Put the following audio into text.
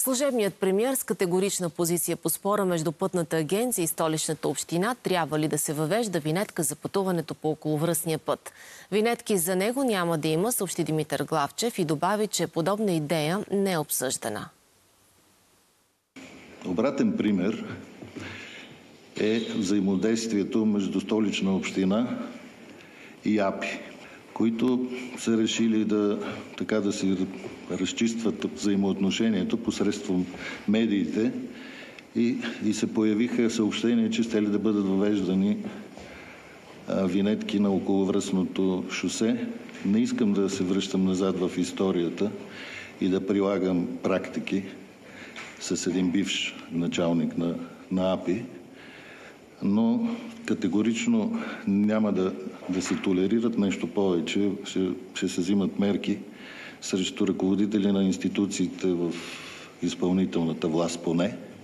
Служебният премиер с категорична позиция по спора между Пътната агенция и Столичната община трябва ли да се въвежда винетка за пътуването по околовръстния път. Винетки за него няма да има, съобщи Димитър Главчев и добави, че подобна идея не е обсъждана. Обратен пример е взаимодействието между Столична община и АПИ, които са решили да си разчистват взаимоотношението посредством медиите и се появиха съобщения, че щели да бъдат въвеждани винетки на околовръстното шосе. Не искам да се връщам назад в историята и да прилагам практики с един бивш началник на АПИ, но категорично няма да се толерират. Нещо повече, ще се взимат мерки срещу ръководители на институциите в изпълнителната власт поне,